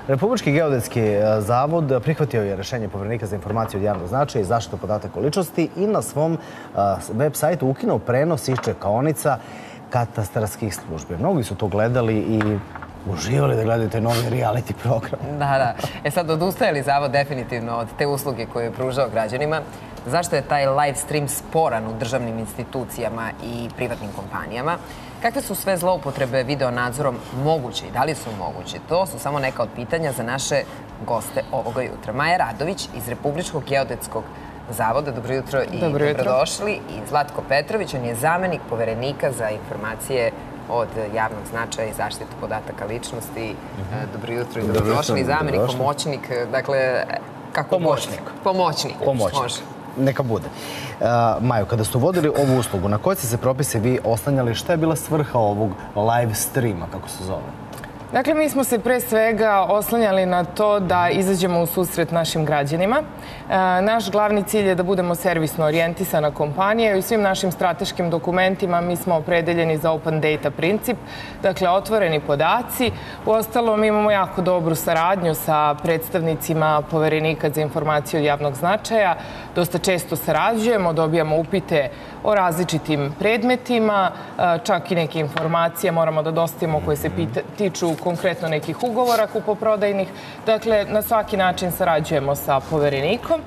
Republički geodetski zavod prihvatio je rešenje Poverenika za informacije od javnog značaja i zaštitu podataka o ličnosti i na svom web sajtu ukinuo prenos iz čekaonica katastarskih službi. Mnogi su to gledali i uživali da gledaju taj novi reality program. Da. Sad odustaje li zavod definitivno od te usluge koju je pružao građanima? Zašto je taj live stream sporan u državnim institucijama i privatnim kompanijama? Kakve su sve zloupotrebe video nadzorom moguće i da li su moguće? To su samo neka od pitanja za naše goste ovoga jutra. Maja Radović iz Republičkog geodetskog zavoda. Dobro jutro i dobrodošli. I Zlatko Petrović, on je zamenik Poverenika za informacije od javnog značaja i zaštitu podataka ličnosti. Dobro jutro i dobrodošli. Zamenik, pomoćnik, dakle, kako? Pomoćnik. Može. Neka bude. Majo, kada ste uvodili ovu uslugu, na koje ste se propise vi oslanjali? Šta je bila svrha ovog live streama, kako se zove? Dakle, mi smo se pre svega oslanjali na to da izađemo u susret našim građanima. Naš glavni cilj je da budemo servisno orijentisana kompanija i u svim našim strateškim dokumentima mi smo opredeljeni za open data princip, dakle, otvoreni podaci. Uostalom, mi imamo jako dobru saradnju sa predstavnicima Poverenika za informacije od javnog značaja. Dosta često sarađujemo, dobijamo upite o različitim predmetima, čak i neke informacije moramo da dostavimo koje se tiču konkretno nekih ugovora kupoprodajnih. Dakle, na svaki način sarađujemo sa Poverenikom.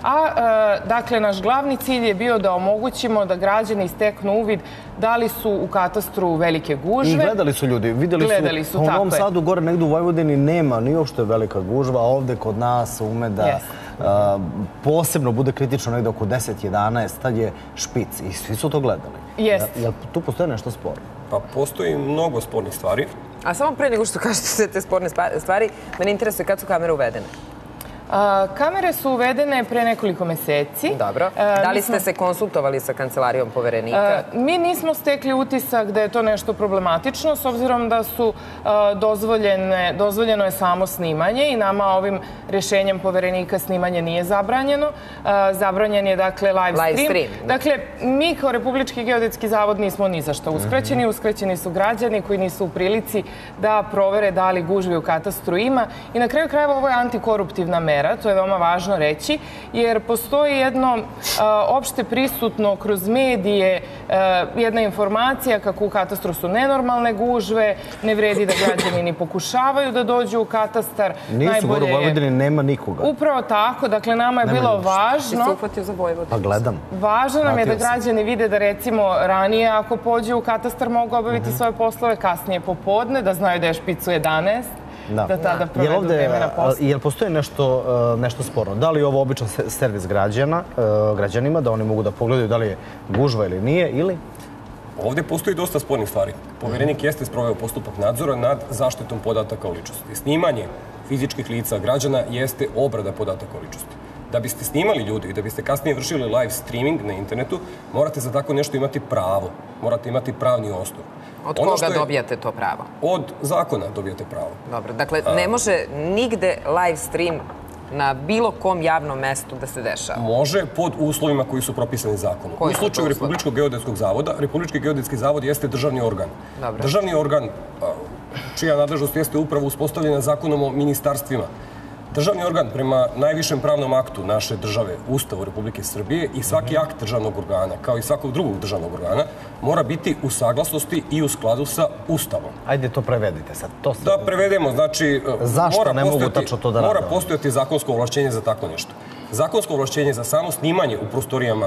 Dakle, naš glavni cilj je bio da omogućimo da građani steknu uvid da li su u katastru velike gužve. I gledali su ljudi. Videli su u Novom Sadu, gore negdje u Vojvodini nema ni uopšte velika gužva, a ovde kod nas ume da posebno bude kritično negdje oko 10-11, tad je špic i svi su to gledali. Jel tu postoje nešto sporno? Pa postoji mnogo spornih stvari. A samo pre nego što kažete sve te sporne stvari, mene interesuje kad su kamere uvedene? Kamere su uvedene pre nekoliko meseci. Dobro. Da li ste se konsultovali sa kancelarijom Poverenika? Mi nismo stekli utisak da je to nešto problematično, s obzirom da su dozvoljeno je samo snimanje i nama ovim rešenjem Poverenika snimanje nije zabranjeno. Zabranjen je, dakle, live stream. Dakle, mi kao Republički geodetski zavod nismo ni za što uskraćeni. Uskraćeni su građani koji nisu u prilici da provere da li gužvi u katastru ima. I na kraju krajeva ovo je antikoruptivna mera. To je veoma važno reći, jer postoji jedno opšte prisutno kroz medije jedna informacija kako u katastru su nenormalne gužve, ne vredi da građani ni pokušavaju da dođu u katastar. Nisu, gore u Vojvodini nema nikoga. Upravo tako, dakle, nama je bilo važno... Ti se uhvatio za Vojvodinu. Pa gledam. Važno nam je da građani vide da, recimo, ranije ako pođu u katastar mogu obaviti svoje poslove, kasnije popodne, da znaju da je špicu 11. Da tada provedu vreme na poslu. Jel postoji nešto sporno? Da li je ovo običan servis građanima, da oni mogu da pogledaju da li je gužva ili nije, ili? Ovdje postoji dosta spornih stvari. Poverenik jeste sproveo postupak nadzora nad zaštitom podataka o ličnosti. Snimanje fizičkih lica građana jeste obrada podataka o ličnosti. Da biste snimali ljudi i da biste kasnije vršili live streaming na internetu, morate za tako nešto imati pravo. Morate imati pravni osnov. Od koga dobijate to pravo? Od zakona dobijate pravo. Dobro, dakle, ne može nigde live stream na bilo kom javnom mestu da se dešava? Može, pod uslovima koji su propisani zakonom. U slučaju Republičkog geodetskog zavoda, Republički geodetski zavod jeste državni organ. Državni organ, čija nadležnost jeste upravo uspostavljena zakonom o ministarstvima. Državni organ prema najvišem pravnom aktu naše države, Ustavu Republike Srbije, i svaki akt državnog organa, kao i svakog drugog državnog organa, mora biti u saglasnosti i u skladu sa Ustavom. Ajde, to prevedite sad. Da prevedemo, znači... Zašto ne mogu tačno to da rade? Mora postojati zakonsko ovlašćenje za tako nešto. Zakonsko ovlašćenje za samo snimanje u prostorijama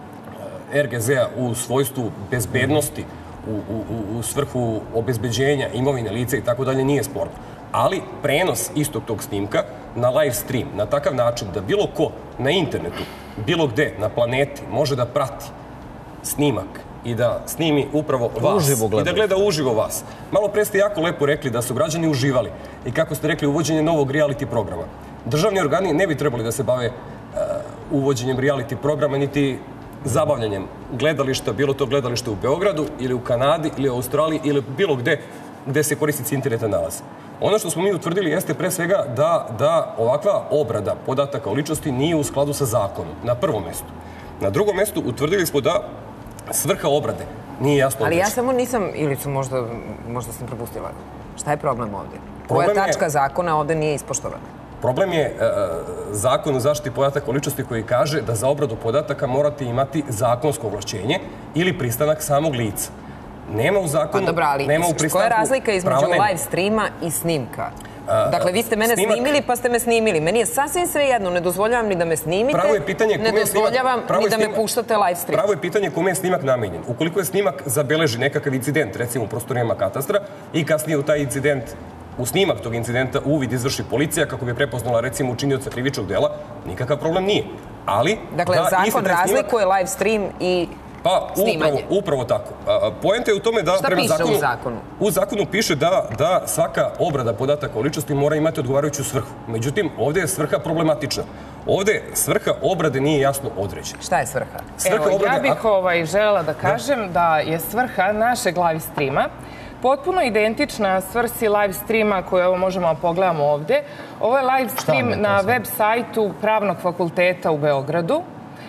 RGZ-a u svojstvu bezbednosti, u svrhu obezbeđenja imovine lica i tako dalje nije sporno. Ali prenos istog tog snimka na live stream, na takav način da bilo ko na internetu, bilo gde, na planeti, može da prati snimak i da snimi upravo vas i da gleda uživo vas. Malo pre ste jako lepo rekli da su građani uživali i kako ste rekli uvođenje novog reality programa. Državni organi ne bi trebali da se bave uvođenjem reality programa niti zabavljanjem gledališta, bilo to gledalište u Beogradu ili u Kanadi ili u Australiji ili bilo gde se korisnici interneta nalaze. Ono što smo mi utvrdili jeste pre svega da ovakva obrada podataka o ličnosti nije u skladu sa zakonom, na prvom mestu. Na drugom mestu utvrdili smo da svrha obrade nije jasno određena. Ali ja samo nisam, ili su možda sam propustila. Šta je problem ovdje? Koja tačka zakona ovde nije ispoštovana? Problem je zakon o zaštiti podataka o ličnosti koji kaže da za obradu podataka morate imati zakonsko ovlašćenje ili pristanak samog lica. Nema u zakonu, nema u pristanku... Koja je razlika između live streama i snimka? Dakle, vi ste mene snimili pa ste me snimili. Meni je sasvim sve jedno, ne dozvoljavam ni da me snimite, ne dozvoljavam ni da me puštate live stream. Pravo je pitanje kome je snimak namenjen. Ukoliko je snimak zabeleži nekakav incident, recimo u prostorijama katastra, i kasnije u taj incident, u snimak tog incidenta uvid izvrši policija kako bi prepoznala recimo učinioca krivičnog dela, nikakav problem nije. Ali... Dakle, zakon razlikuje live stream i... Pa, upravo tako. Poenta je u tome da... Šta piše u zakonu? U zakonu piše da svaka obrada podataka o ličnosti mora imati odgovarajuću svrhu. Međutim, ovdje je svrha problematična. Ovdje svrha obrade nije jasno određena. Šta je svrha? Evo, ja bih želela da kažem da je svrha našeg live streama potpuno identična svrsi live streama koju možemo da pogledamo ovdje. Ovo je live stream na web sajtu Pravnog fakulteta u Beogradu.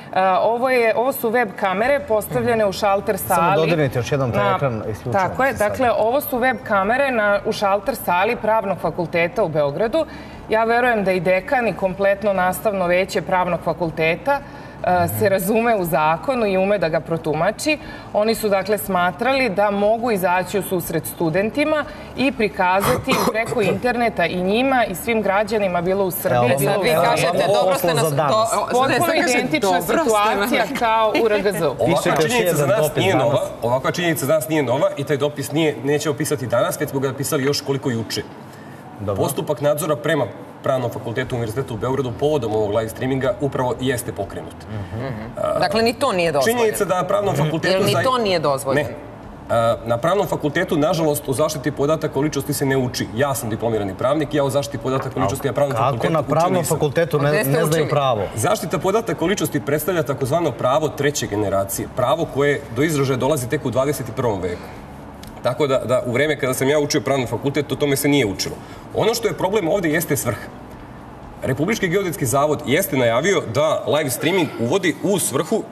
Ovo su web kamere postavljene u šalter sali. Samo dodirnite još jednom taj ekran. Tako je, dakle, ovo su web kamere u šalter sali Pravnog fakulteta u Beogradu. Ja verujem da i dekan i kompletno nastavno veće Pravnog fakulteta se razume u zakonu i ume da ga protumači. Oni su, dakle, smatrali da mogu izaći u susret studentima i prikazati preko interneta i njima i svim građanima, bilo u Srbiji, bilo u potpuno identična situacija kao u RGZ-u. Ovakva činjenica za nas nije nova i taj dopis nećemo pisati danas, već smo ga pisali još koliko juče. Postupak nadzora prema Pravnom fakultetu Univerziteta u Beogradu povodom ovog live streaminga upravo jeste pokrenut. Dakle, ni to nije dozvoljeno. Činjenica da na Pravnom fakultetu... Jer ni to nije dozvoljeno? Ne. Na Pravnom fakultetu, nažalost, o zaštiti podataka o ličnosti se ne uči. Ja sam diplomirani pravnik, ja o zaštiti podataka o ličnosti na Pravnom fakultetu učen nisam. Kako na Pravnom fakultetu ne znaju pravo? Zaštita podataka o ličnosti predstavlja takozvano pravo treće generacije. Pravo koje do izražaja dolazi tek u 21. veku. Tako da u vreme kada sam ja učio Pravni fakultet, o tome se nije učilo. Ono što je problem ovdje jeste svrha. Republički geodetski zavod jeste najavio da live streaming uvodi u svrhu,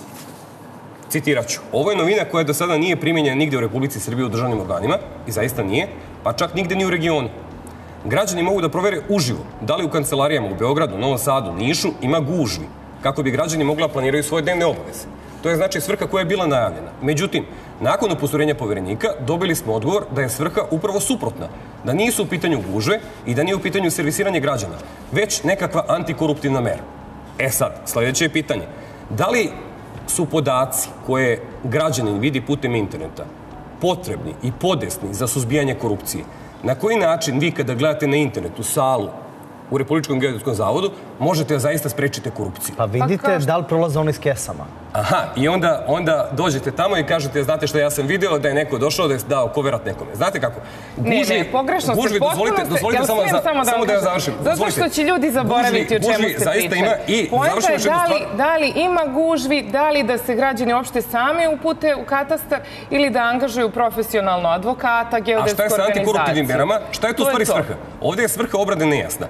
citiraću, ovo je novina koja do sada nije primjenjena nigde u Republici Srbiji u državnim organima, i zaista nije, pa čak nigde ni u regionu. Građani mogu da provere uživo da li u kancelarijama u Beogradu, Novom Sadu, Nišu ima gužvi, kako bi građani mogli da planiraju svoje dnevne obaveze. To je znači svrha koja je bila najavljena. Međutim, nakon upozorenja poverenika dobili smo odgovor da je svrha upravo suprotna. Da nisu u pitanju gužve i da nije u pitanju servisiranje građana, već nekakva antikoruptivna mera. E sad, sljedeće je pitanje. Da li su podaci koje građanin vidi putem interneta potrebni i podesni za suzbijanje korupcije? Na koji način vi kada gledate na internetu salu u Republičkom geodetskom zavodu možete da zaista sprečite korupciju? Pa vidite da li prolaze oni s kesama. Aha, i onda dođete tamo i kažete, znate što ja sam vidjela da je neko došao da je dao koverat nekome. Znate kako? Ne, pogrešno se potpuno samo da ja završim. Zato što će ljudi zaboraviti o čemu se priča. Poenta je da li ima gužvi, da li da se građani uopšte sami upute u katastar ili da angažuju profesionalno advokata, geodetsku organizaciju. A šta je sa antikoruptivnim merama? Šta je tu stvari svrha? Ovdje je svrha obrade nejasna.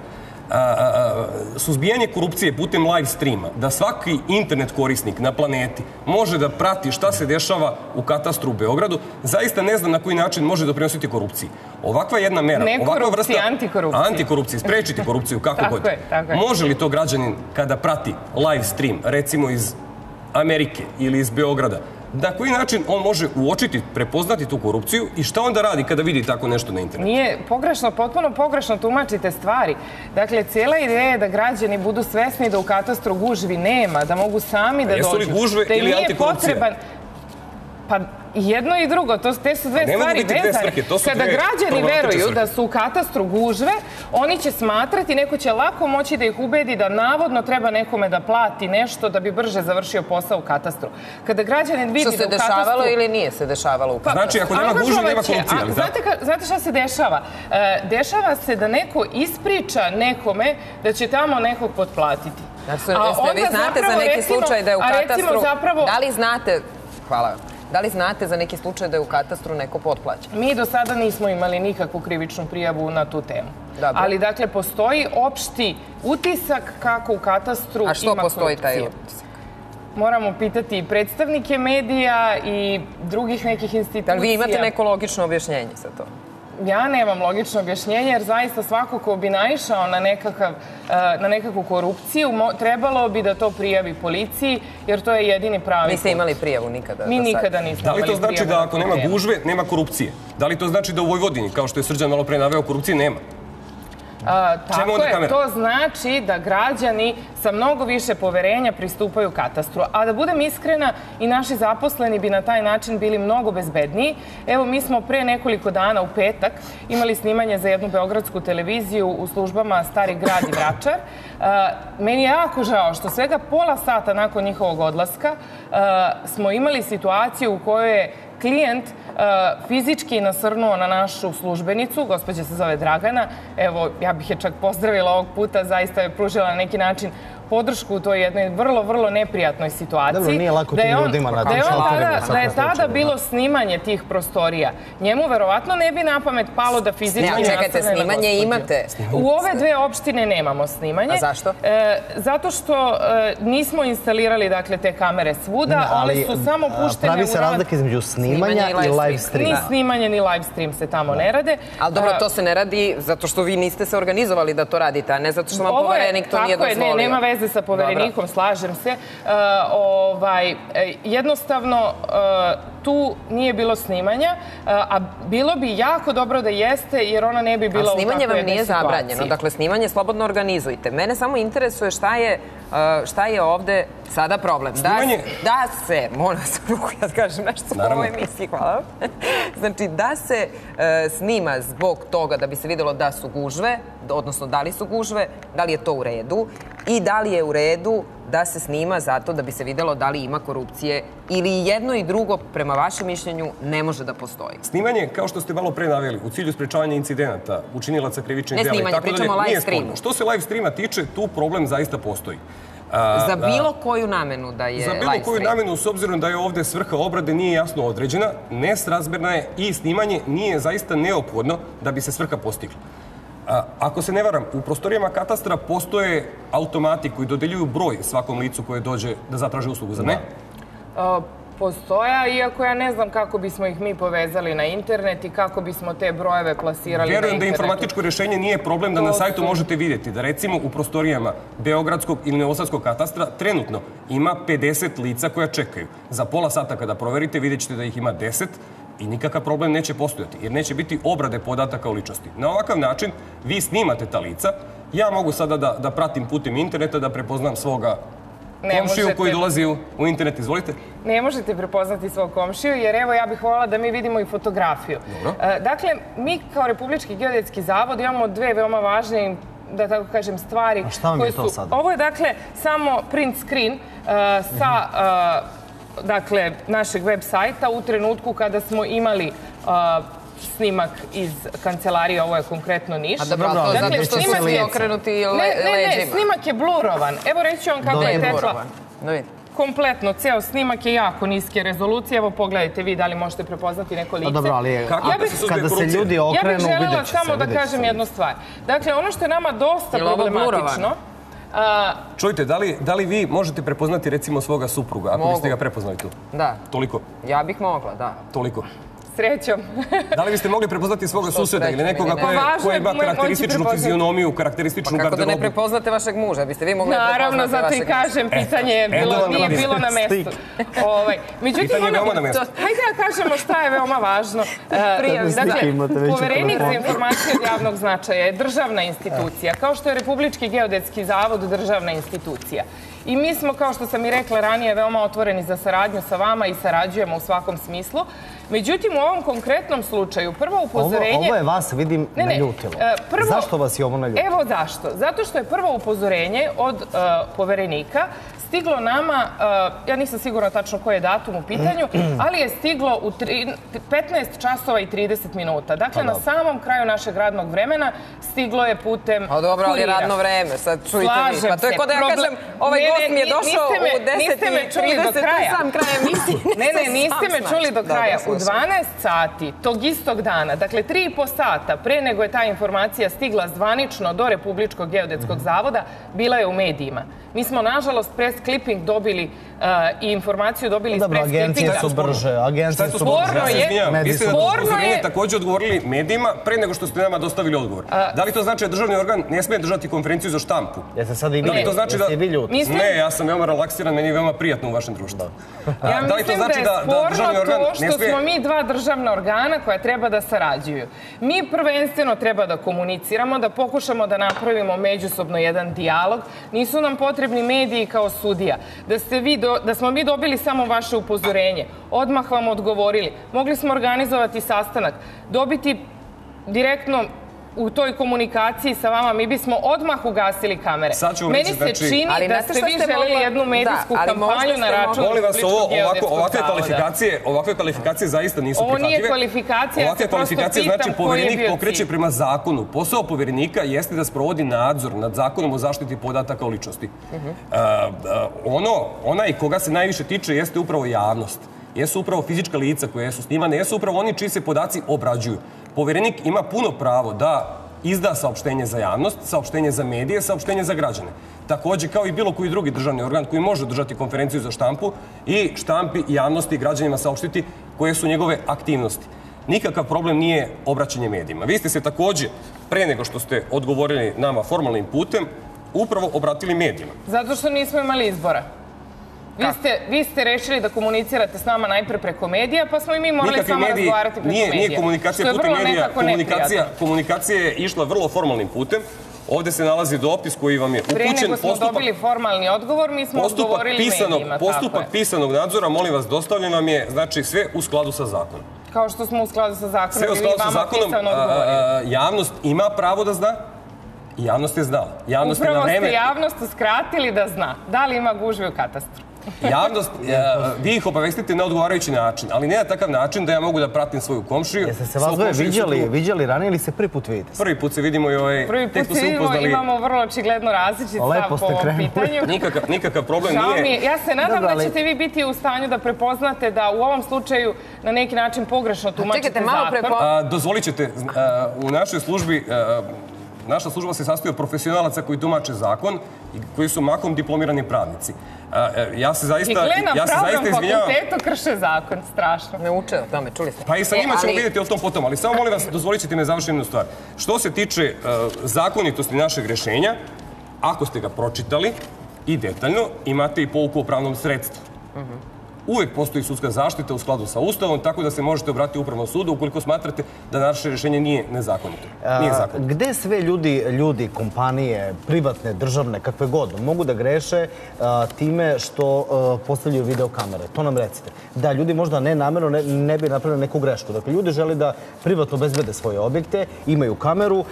Suzbijanje korupcije putem live streama, da svaki internet korisnik na planeti može da prati šta se dešava u katastru u Beogradu, zaista ne znam na koji način može doprinositi korupciji. Ovakva jedna mera, ovakva vrsta antikorupcije, sprečiti korupciju, kako god. Može li to građanin kada prati live stream, recimo iz Amerike ili iz Beograda, na koji način on može uočiti, prepoznati tu korupciju i šta onda radi kada vidi tako nešto na internetu? Nije pogrešno, potpuno pogrešno tumačite stvari. Dakle, cijela ideja je da građani budu svesni da u katastru gužvi nema, da mogu sami da dođu. Jesu li gužve ili antikorupcija? Pa jedno i drugo, te su dve stvari vezane. Kada građani veruju da su u katastru gužve, oni će smatrati, neko će lako moći da ih ubedi da navodno treba nekome da plati nešto da bi brže završio posao u katastru. Kada građanin vidi da u katastru... Što se dešavalo ili nije se dešavalo u katastru? Znači, ako nema gužve, nema korupcije, ali tako? Znate šta se dešava? Dešava se da neko ispriča nekome da će tamo nekog potplatiti. Vi znate za neki slučaj da je u katastru... Da li znate... Hvala. Da li znate za neki slučaj da je u katastru neko potplaćen? Mi do sada nismo imali nikakvu krivičnu prijavu na tu temu. Ali, dakle, postoji opšti utisak kako u katastru ima korupcije. A što postoji taj utisak? Moramo pitati i predstavnike medija i drugih nekih institucija. Da li vi imate neko logično objašnjenje za to? Ja nemam logično objašnjenje, jer zaista svako ko bi naišao na nekakvu korupciju, trebalo bi da to prijavi policiji, jer to je jedini pravi put. Niste imali prijavu nikada? Mi nikada nismo Da li imali to znači prijavu. da ako nema gužve, nema korupcije? Da li to znači da u Vojvodini, kao što je Srđan malo pre naveo, korupcije nema? Tako je, to znači da građani sa mnogo više poverenja pristupaju katastru. A da budem iskrena, i naši zaposleni bi na taj način bili mnogo bezbedniji. Evo, mi smo pre nekoliko dana u petak imali snimanje za jednu beogradsku televiziju u službama Stari grad i Vračar. Meni je jako žao što svega pola sata nakon njihovog odlaska smo imali situaciju u kojoj je klijent fizički nasrnuo na našu službenicu, gospođa se zove Dragana, evo, ja bih je čak pozdravila ovog puta, zaista je pružila na neki način podršku u toj jednoj vrlo, vrlo neprijatnoj situaciji. Dobro, nije lako tim ljudima na tim šalterima. Da je tada bilo snimanje tih prostorija, njemu verovatno ne bi na pamet palo da fizički nasrne na gospođu. Čekajte, snimanje imate? U ove dve opštine nemamo snimanje. A zašto? Zato što nismo instalirali, dakle, te kamere svuda, one su samo puštene u pravi se razlika između snimanja i live streama. Ni snimanje, ni live stream se tamo ne rade. Ali dobro, to se ne radi zato što vi niste se organizovali da to radite, a ne zato što vam poverenik to nije dozvolio. Tako je, nema veze sa poverenikom, slažem se. Jednostavno, tu nije bilo snimanja, a bilo bi jako dobro da jeste, jer ona ne bi bila u takvoj jednoj situaciji. A snimanje vam nije zabranjeno. Dakle, snimanje slobodno organizujte. Mene samo interesuje šta je ovde sada problem. Da se, molim vas, ja kažem nešto u ovoj emisiji, hvala vam. Znači, da se snima zbog toga da bi se videlo da su gužve, odnosno da li su gužve, da li je to u redu i da li je u redu da se snima zato da bi se videlo da li ima korupcije ili jedno i drugo, prema vašem mišljenju, ne može da postoji. Snimanje, kao što ste malo pre naveli, u cilju sprečavanja incidenata, učinilaca krivičnih dela. Ne snimanje, pričamo o live streamu. Što se live streama tiče, tu problem zaista postoji. Za bilo koju namenu da je live stream? Za bilo koju namenu, s obzirom da je ovde svrha obrade nije jasno određena, nesrazmerna je i snimanje nije zaista neophodno da bi se svrha postigla. Ako se ne varam, u prostorijama katastra postoje automati koji dodeljuju broj svakom licu koje dođe da zatraže uslugu, zar ne? Postoja, iako ja ne znam kako bismo ih mi povezali na internet i kako bismo te brojeve plasirali na internetu. Verujem da informatičko rješenje nije problem da na sajtu možete vidjeti da recimo u prostorijama Beogradskog ili Novosadskog katastra trenutno ima 50 lica koja čekaju. Za pola sata kada proverite vidjet ćete da ih ima 10 i nikakav problem neće postojati jer neće biti obrade podataka o ličnosti. Na ovakav način vi snimate ta lica. Ja mogu sada da pratim putem interneta, da prepoznam svoga komšiju koji dolazi u internet. Izvolite. Ne možete prepoznati svog komšiju, jer evo ja bih voljela da mi vidimo i fotografiju. Dakle, mi kao Republički geodetski zavod imamo dve veoma važne, da tako kažem, stvari. A šta vam je to sad? Ovo je dakle samo print screen sa dakle našeg web sajta u trenutku kada smo imali snimak iz kancelarije, ovo je konkretno Niš. A dobro, to zato što su svi okrenuti leđima. Ne, snimak je blurovan. Evo reći ću vam kako je tekla. Kompletno, ceo snimak je jako niske rezolucije. Evo pogledajte vi da li možete prepoznati neko lice. Dobro, ali kada se ljudi okrenu, vidjet će se. Ja bih želela samo da kažem jednu stvar. Dakle, ono što je nama dosta problematično... Čujte, da li vi možete prepoznati recimo svoga supruga, ako biste ga prepoznali tu? Da. Toliko? Ja bih mogla, da. Toliko? Srećom. Da li biste mogli prepoznati svoga suseda ili nekoga koji ima karakterističnu fizionomiju, karakterističnu garderobu? Kako da ne prepoznate vašeg muža? Biste vi mogli prepoznati vašeg muža? Naravno, zato i kažem, pitanje nije bilo na mestu. Međutim, hajde da kažemo šta je veoma važno. Dakle, Poverenik za informacije od javnog značaja je državna institucija, kao što je Republički geodetski zavod državna institucija. I mi smo, kao što sam i rekla ranije, veoma otvoreni za saradnju sa vama i sarađujemo u svakom smislu. Međutim, u ovom konkretnom slučaju, prvo upozorenje... Ovo je vas, vidim, naljutilo. Zašto vas je ovo naljutilo? Evo zašto. Zato što je prvo upozorenje od Poverenika stiglo nama, ja nisam sigurna tačno koji je datum u pitanju, ali je stiglo u 15 časova i 30 minuta. Dakle, na samom kraju našeg radnog vremena stiglo je putem kurira. A dobro, ali radno vreme, sad čujte mi. Pa to je kod da ja kažem, ovaj gost mi je došao u 10:30, sam kraj emisije. Ne, niste me čuli do kraja. U 12 sati tog istog dana, dakle 3,5 sata pre nego je ta informacija stigla zvanično do Republičkog geodetskog zavoda, bila je u medijima. Mi smo, nažalost, pre clipping dobili i informaciju dobili iz press clippinga. Agencije su brže. Agencije su brže. Vi ste na upozorenje također odgovorili medijima pre nego što ste nama dostavili odgovor. Da li to znači da državni organ ne smije držati konferenciju za štampu? Jeste sad i vi? Da li to znači da... Ne, ja sam veoma relaksiran, meni je veoma prijatno u vašem društvu. Ja mislim da je sporno to što smo mi dva državna organa koja treba da sarađuju. Mi prvenstveno treba da komuniciramo, da pokušamo da napravimo međusobno jedan dijalog. Nisu nam potrebni mediji kao sudija. Da smo mi dobili samo vaše upozorenje, odmah vam odgovorili. Mogli smo organizovati sastanak, dobiti direktno u toj komunikaciji sa vama, mi bismo odmah ugasili kamere. Meni se čini da ste vi želeli jednu medijsku kampanju na račun Republičkog geodetskog zavoda. Ovakve kvalifikacije zaista nisu prihvatljive. Ovo nije kvalifikacija, ja se prosto pitam koji je bio cilj. Znači, poverenik pokreće prema zakonu. Posao poverenika jeste da sprovodi nadzor nad zakonom o zaštiti podataka o ličnosti. Onaj koga se najviše tiče jeste upravo javnost. Jesu upravo fizička lica koje su snimane, jesu upravo oni čiji se podaci obrađuju. Poverenik ima puno pravo da izda saopštenje za javnost, saopštenje za medije, saopštenje za građane. Također, kao i bilo koji drugi državni organ koji može održati konferenciju za štampu i štampi, javnosti i građanima saopštiti koje su njegove aktivnosti. Nikakav problem nije obraćanje medijima. Vi ste se također, pre nego što ste odgovorili nama formalnim putem, upravo obratili medijima. Zato što nismo imali izbora. Vi ste rešili da komunicirate s nama najpre preko medija, pa smo i mi morali s vama razgovarati preko medija. Nije komunikacija putem medija. Komunikacija je išla vrlo formalnim putem. Ovdje se nalazi dopis koji vam je upućen. Pre nego smo dobili formalni odgovor, mi smo odgovorili medijima. Postupak pisanog nadzora, molim vas, dostavljen vam je, znači, sve u skladu sa zakonom. Kao što smo u skladu sa zakonom i mi vama pisano odgovorili. Javnost ima pravo da zna. I javnost je znala. Upravo ste javnost uskratili da zna. Da li ima gužve u katastru? Javnost, vi ih obavestite na odgovarajući način, ali ne na takav način da ja mogu da pratim svoju komšiju. Jeste se vas dvoje viđali ranije ili se prvi put vidite? Prvi put se vidimo i tek smo se upoznali. Imamo vrlo očigledno različit stav po ovom pitanju. Nikakav problem nije. Ja se nadam da ćete vi biti u stanju da prepoznate da u ovom slučaju na neki način pogrešno tumačite zakon. Dozvolit ćete, u našoj službi naša služba se sastoji od profesionalaca koji tumače zakon i koji su mahom diplomirani pravnici. Ja se zaista izvinjavam. I na pravnom fakultetu krše zakon, strašno. Ne uče o tome, čuli ste. Pa i sa njima ćemo vidjeti o tom potom, ali samo molim vas, dozvolit ćete me završiti jednu stvar. Što se tiče zakonitosti našeg rješenja, ako ste ga pročitali i detaljno, imate i pouku o pravnom sredstvu. Uvijek postoji sudska zaštita u skladu sa Ustavom, tako da se možete obratiti Upravnom sudu ukoliko smatrate da naše rješenje nije nezakonito. Gde sve ljudi, kompanije, privatne, državne, kakve god, mogu da greše time što postavljaju videokamere? To nam recite. Da, ljudi možda ne namjerno ne bi napravili neku grešku. Dakle, ljudi žele da privatno obezbede svoje objekte, imaju kameru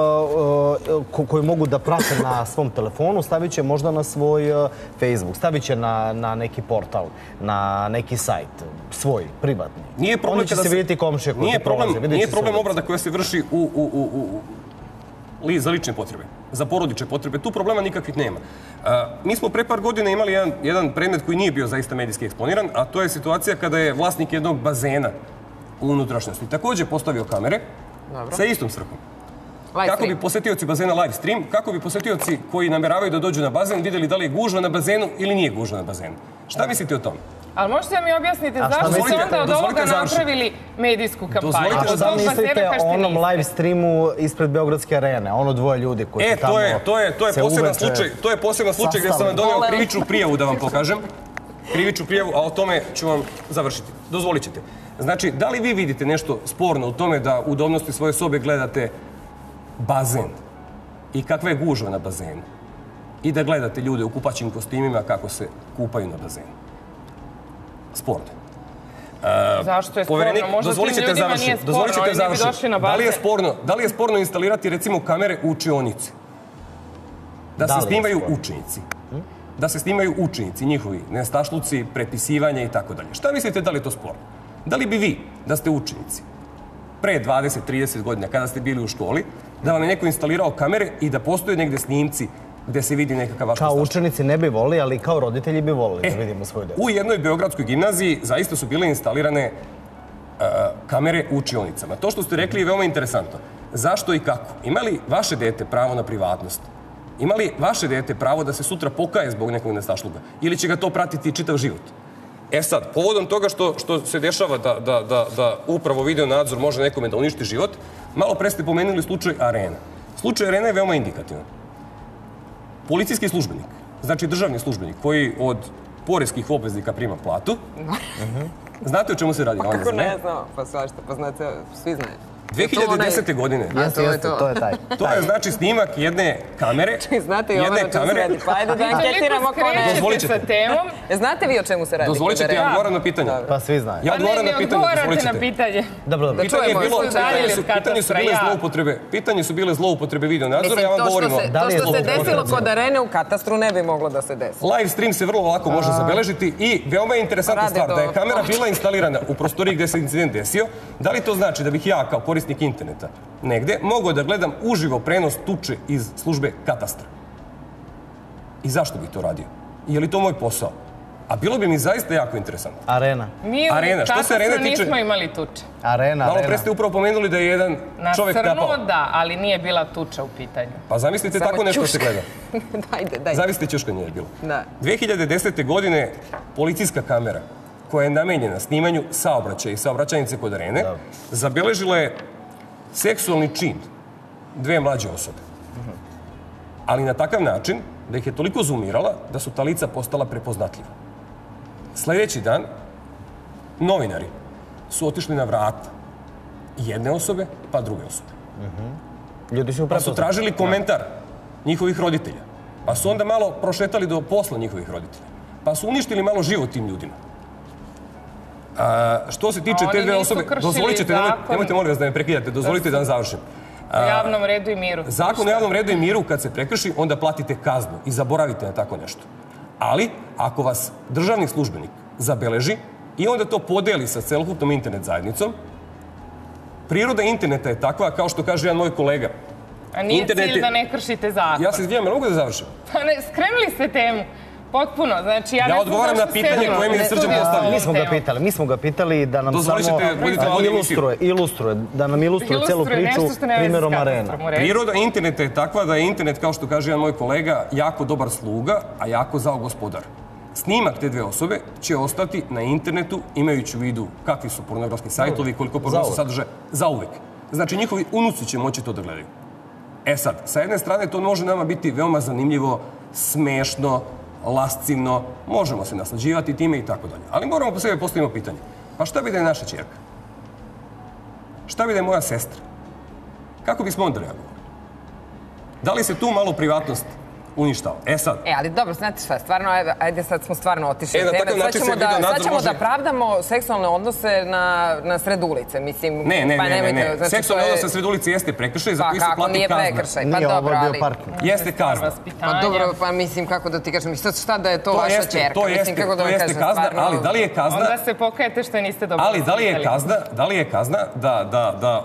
koju mogu da prate na svom telefonu, stavit će možda na svoj Facebook, stavit će na neki portal, na neki sajt, svoj, privatni. Oni će se vidjeti komšije koji se prolaze. Nije problem obrada koja se vrši za lične potrebe, za porodične potrebe. Tu problema nikakvih nema. Mi smo pre par godina imali jedan predmet koji nije bio zaista medijski eksponiran, a to je situacija kada je vlasnik jednog bazena u unutrašnjosti također postavio kamere sa istom svrhom. Kako bi posetioci bazena live stream, kako bi posetioci koji nameravaju da dođu na bazen vidjeli da li je gužva na bazenu ili nije gužva na bazenu. Šta mislite o tome? Ali možete mi objasniti zašto ste onda od ovoga napravili medijsku kampanju? A šta mislite o onom live streamu ispred Beogradske arene? Ono dvoje ljudi koji se tamo se uveče... To je poseban slučaj gdje sam vam donio krivičnu prijavu da vam pokažem. Krivičnu prijavu, a o tome ću vam završiti. Dozvolit ćete. Znači, da li vi vidite nešto sporno u tome da u udobnosti svoje sobe gledate bazen i kakve je gužva na bazenu i da gledate ljude u kupaćim kostimima kako se kupaju na bazenu? Sporno. Zašto je sporno? Možda tim ljudima nije sporno, oni ne bi došli na bazen. Da li je sporno instalirati recimo kamere u učionici? Da se snimaju učenici. Da se snimaju učenici, njihovi nestašluci, prepisivanja i tako dalje. Šta mislite da li je to sporno? Da li bi vi, da ste učenici, pre 20-30 godina, kada ste bili u školi, da vam je neko instalirao kamere i da postoje negde snimci gde se vidi nekakav vaš nestašluk? Kao učenici ne bi volili, ali kao roditelji bi volili da vidimo svoju decu. U jednoj beogradskoj gimnaziji zaista su bile instalirane kamere u učionicama. To što ste rekli je veoma interesantno. Zašto i kako? Ima li vaše dete pravo na privatnost? Ima li vaše dete pravo da se sutra pokaje zbog nekog nestašluka? Ili će ga to pratiti čitav život? E sad, povodom toga što se dešava da upravo video nadzor može nekome da uništi život, malo pre ste pomenuli slučaj Arena. Slučaj Arena je veoma indikativan. Policijski službenik, znači državni službenik, koji od poreskih obveznika prima platu, znate o čemu se radi? Pa kako ne znamo? Pa svašta, pa znate, svi znaju. 2010. godine. Jeste, to je taj. To je znači snimak jedne kamere. Znate i ovo na čemu se radi. Pa ajde da anketiramo ko ne. Dozvolit ćete. Znate vi o čemu se radi? Dozvolit ćete, ja odgovaram na pitanje. Pa svi znaju. Ja odgovaram na pitanje, dozvolit ćete. Na pitanje. Dobro, Da čujemo, pitanje su bile zloupotrebe video nadzora, ja vam govorim o... To što se desilo kod Arene u katastru ne bi moglo da se desi. Live stream se vrlo lako može zabeležiti i veoma je interesantna stvar da je kamera bila instalirana u prostoriji gde se incident desio. Da li to znači da bih ja kao korisnik interneta negde mogao da gledam uživo prenos tuče iz službe katastra? I zašto bih to radio? Je li to moj posao? A bilo bi mi zaista jako interesantno. Arena. Mi u katastru nismo imali tuče. Arena. Malo pre ste upravo pomenuli da je jedan čovek napao. Na crno da, ali nije bila tuča u pitanju. Pa zamislite tako nešto se gleda. Dajde. Zamislite ćuška nije bilo. Da. 2010. godine policijska kamera koja je namenjena snimanju saobraćaja i saobraćajnice kod Arene, zabeležila je seksualni čin dve mlađe osobe. Ali na takav način da ih je toliko zoomirala da su ta lica postala prepoznatljiva. Sljedeći dan novinari su otišli na vrata jedne osobe pa druge osobe. Ljudi su pa su tražili komentar njihovih roditelja. Pa su onda malo prošetali do posla njihovih roditelja. Pa su uništili malo život tim ljudima. Što se tiče te dve osobe, dozvolit ćete, nemojte molim vas da me prekidate, dozvolite da vam završim. O javnom redu i miru. Zakon o javnom redu i miru, kad se prekrši, onda platite kaznu i zaboravite na tako nešto. Ali, ako vas državni službenik zabeleži i onda to podeli sa celokupnom internet zajednicom, priroda interneta je takva, kao što kaže jedan moj kolega. A nije cilj da ne kršite zakon. Ja se izvinjam, ne mogu da završim. Pa ne, skrenuli ste temu. Potpuno, znači ja odgovaram na pitanje koje mi je Srđan postavio. Mi smo ga pitali da nam samo ilustruje, da nam ilustruje celu priču primjerom Arena. Priroda interneta je takva da je internet, kao što kaže jedan moj kolega, jako dobar sluga, a jako zao gospodar. Snimak te dve osobe će ostati na internetu, imajući u vidu kakvi su pornografski sajtovi, koliko pornografski sadržaja, zauvek. Znači, njihovi unuci će moći to da gledaju. E sad, sa jedne strane to može nama biti veoma zanimljivo, smešno, lascivno, možemo se naslađivati time i tako dalje. Ali moramo po sebi postavimo pitanje. Pa šta bi da je naša ćerka? Šta bi da je moja sestra? Kako bismo onda reagovali? Da li se tu malo privatnost uništava? E sad. Ali dobro, znate šta, stvarno, ajde sad smo stvarno otišli. Na takav način se video nadzor može... Sad ćemo da pravdamo seksualne odnose na sred ulice, mislim. Ne. Seksualne odnose na sred ulice jeste prekršaj za koji se plati kazna. Nije prekršaj, pa dobro, ali... Jeste kazna. Pa dobro, pa mislim, kako da ti kažem, šta da je to vaša ćerka? To jeste kazna, ali da li je kazna... Onda se pokajete što niste dobro... Ali da li je kazna da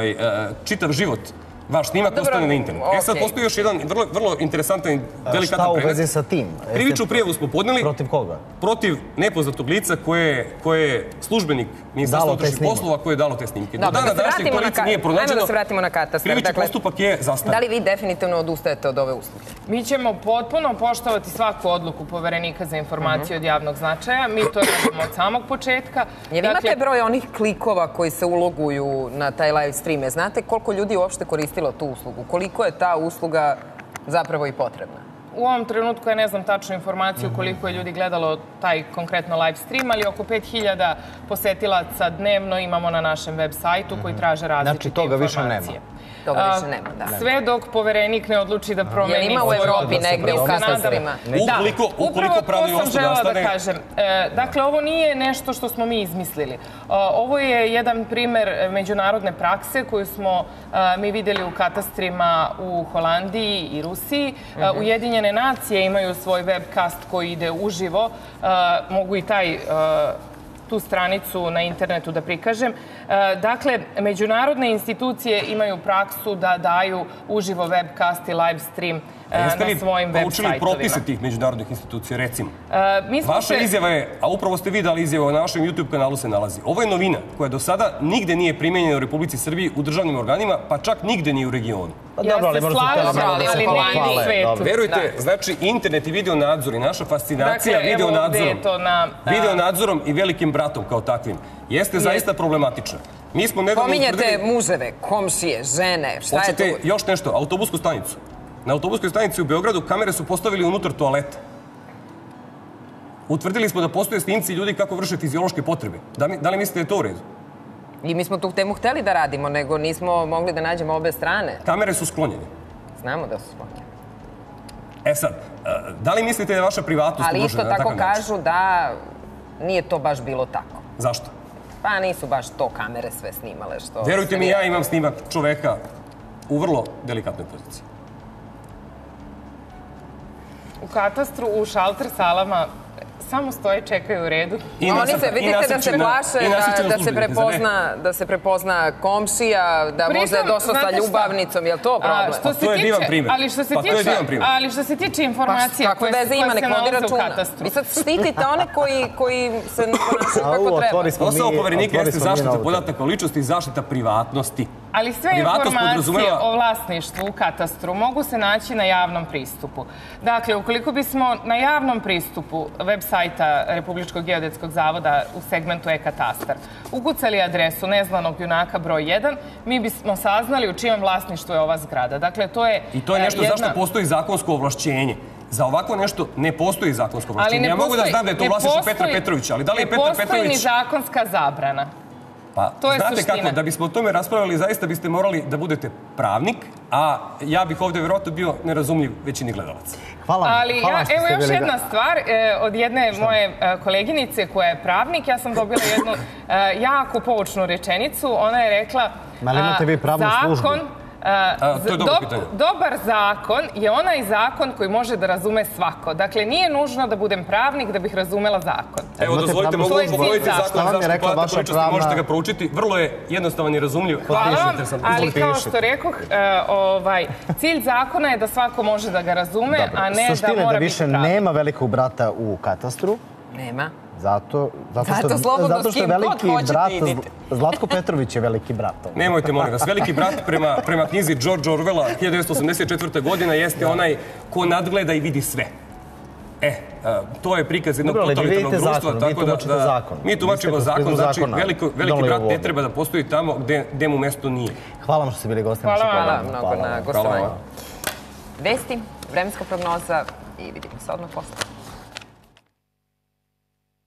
čitav život vaš snimak ostane na internetu. E sad postoji još jedan vrlo interesantan i delikatan predmet. Šta u vezi sa tim? Krivičnu prijavu smo podneli. Protiv koga? Protiv nepoznatog lica koje je službenik Ministarstva unutrašnjih poslova koje je dalo te snimke. Do dana današnjeg to lice nije pronađeno. Ajmo da se vratimo na katastar. Krivični postupak je zastario. Da li vi definitivno odustajete od ove usluge? Mi ćemo potpuno poštovati svaku odluku Poverenika za informacije od javnog značaja. Mi to radimo od samog početka. Jer imate broj onih klikova koji se uloguju na taj live streame. Znate koliko ljudi uopšte koristilo tu uslugu? Koliko je ta usluga zapravo i potrebna? U ovom trenutku ja ne znam tačnu informaciju koliko je ljudi gledalo taj konkretno live stream, ali oko 5000 posetilaca dnevno imamo na našem web sajtu koji traže različite informacije. Znači, toga više nema. Toga više nema, da. Sve dok Poverenik ne odluči da promeni... Jel ima u Evropi negde u katastrima? Ukoliko pravni osnov nastane... Upravo to sam žela da kažem. Dakle, ovo nije nešto što smo mi izmislili. Ovo je jedan primer međunarodne prakse koju smo mi vidjeli u katastrima u Holandiji i Rusiji. Ujedinjene nacije imaju svoj webcast koji ide uživo. Mogu i tu stranicu na internetu da prikažem. Dakle, međunarodne institucije imaju praksu da daju uživo webcast i live stream na svojim web Učili sajtovima. propise tih međunarodnih institucija, recimo? Mi smo Vaša se- izjava je, a upravo ste vi dali izjavu, na našem YouTube kanalu se nalazi. Ovo je novina koja do sada nigde nije primenjena u Republici Srbiji u državnim organima, pa čak nigde ni u regionu. Pa Ja dobro, ali se možda su htjeli slažem, malo da se ali pohvale. nije u svetu. Dobro. Verujte, znači internet i video nadzor i naša fascinacija Dakle, evo video ovde nadzorom, je to na... video nadzorom i velikim bratom kao takvim jeste zaista problematična. Mi smo nedavno Pominjete utvrdili- muževe, komšije, žene, šta je Hoćete to? još nešto, autobusku stanicu. Na autobuskoj stanici u Beogradu kamere su postavili unutar toaleta. Utvrdili smo da postoje snimci ljudi kako vrše fiziološke potrebe. Da li mislite da je to u redu? I mi smo tu temu hteli da radimo, nego nismo mogli da nađemo obe strane. Kamere su sklonjene. Znamo da su sklonjene. E sad, da li mislite da je vaša privatnost Ali isto ugrožena na tako takav način? kažu da nije to baš bilo tako. Zašto? Pa nisu baš to kamere sve snimale što... Verujte se mi, vidi. ja imam snimak čoveka u vrlo delikatnoj poziciji. U katastru, u šalter salama samo stoje, čekaju u redu. I Oni nasrću- se, i vidite da se nasrću na- plaše, i nasrću na da se službenike, zar ne? da se prepozna komšija, da Pritom, možda je došao sa znate šta? ljubavnicom, je li to problem? Što se to je divan tiče- primer. Ali što se Pa to je tiče, divan primer. ali što se tiče informacija Kakve koje veze ima, se nek vodi nalaze u računa. katastru. Vi sad štitite one koji se ne ponašaju kako treba. otvori smo Posao mi- poverenika otvori jeste smo mi zaštita novu podataka o ličnosti i zaštita privatnosti. Ali sve Privatnost informacije podrazumeva- o vlasništvu u katastru mogu se naći na javnom pristupu. Dakle, ukoliko bismo na javnom pristupu web sajta Republičkog geodetskog zavoda u segmentu e-katastar ukucali adresu neznanog junaka broj 1, mi bismo saznali u čijem vlasništvu je ova zgrada. Dakle, to je I to je nešto zašto postoji zakonsko ovlašćenje. Za ovako nešto ne postoji zakonsko Ali ovlašćenje. ne Ja mogu da postoji- znam da je to ne vlasništvo postoji- Petra Petrovića, ali da li je Petar Ne postoji ni Petrović... zakonska zabrana. Pa, To je znate suština. kako, da bismo o tome raspravili, zaista biste morali da budete pravnik, a ja bih ovde vjerojatno bio nerazumljiv većini gledalaca. Hvala vam. Ali Hvala vam što evo ste još bili- jedna stvar, od jedne moje koleginice koja je pravnik, ja sam dobila jednu jako poučnu rečenicu. Ona je rekla... Ma li imate vi pravnu službu? To je dobro pitanje. Dobar zakon je onaj zakon koji može da razume svako. Dakle, nije nužno da budem pravnik da bih razumela zakon. Evo, Imate dozvolite, pravnu mogu službu. pogledati Šta zakon vam je zašto rekla podatak vaša o ličnosti, pravna- možete ga proučiti. Vrlo je jednostavan i razumljiv. Hvala vam, Interesantno. ali kao Pišite. što rekoh, cilj zakona je da svako može da ga razume, Dobro. a ne Suština da je mora biti više pravnik. nema velikog brata u katastru. Nema. Zato slobodno što s je kim god veliki hoćete brat, idite. Zlatko Petrović je veliki brat. Nemojte, molim vas. Veliki brat prema knjizi George Orwella 1984. godina jeste onaj ko nadgleda i vidi sve. To je prikaz jednog Dobro, ali vi totalitarnog vidite društva. zakon, vi tako da- tumačite da- zakon. Mi Vi tumačimo ste zakon, kroz znači zakona veliki doneli brat ovu ne odluku. treba da postoji tamo gde mu mesto nije. Hvala vam što ste bili gosti. Hvala našeg vam. Hvala programa. mnogo na vam. gostovanju. Vesti, vremenska prognoza i vidimo se odmah posle.